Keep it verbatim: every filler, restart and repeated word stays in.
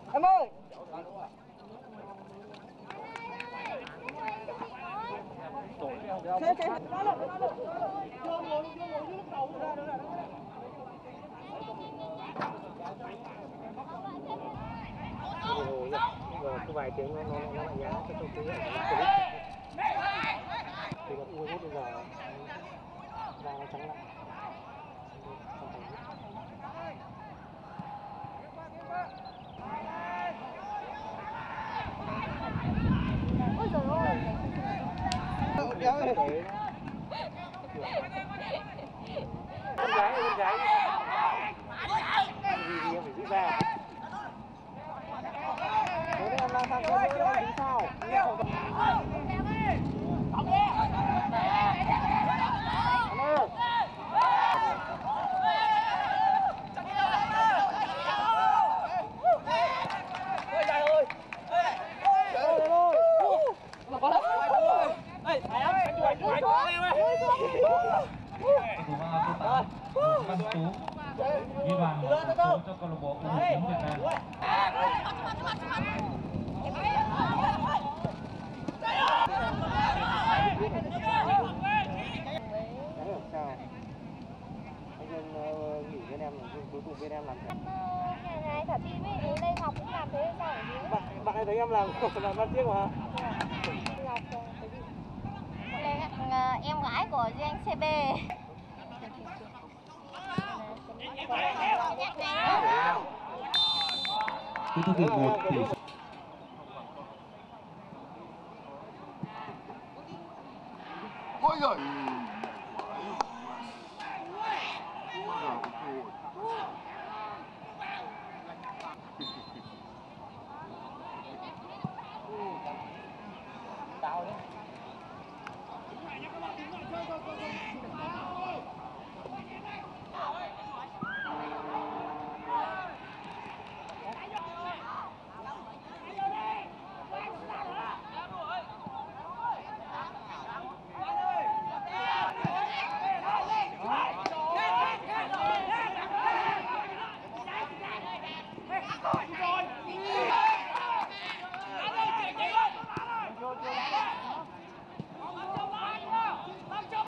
Em ơi. Thế thế nó là nó là chưa ngồi chưa ngồi dưới lúc đầu ra nữa là rồi cứ vài tiếng nó nó nó lại nhá cho tôi cứ thì nó uống hết bây giờ da nó trắng lại. Ôi giời ơi. Con gái, con gái. Gì gì em phải giữ ra. Thế nên em lang thang cái nữa em tính sao? Văn Tú ghi bàn một số cho câu lạc bộ u mười chín Việt Nam. Sao? Anh Nhân nghỉ bên em, cuối cùng bên em làm thế. Ngày ngày thả tim ấy, đến đây Ngọc cũng làm thế sao ở dưới. Bạn bạn ấy thấy em làm làm văn tiếc mà. Ngọc cái gì? Đây em gái của Duy Anh xê bê. Cứ thú vị một tỷ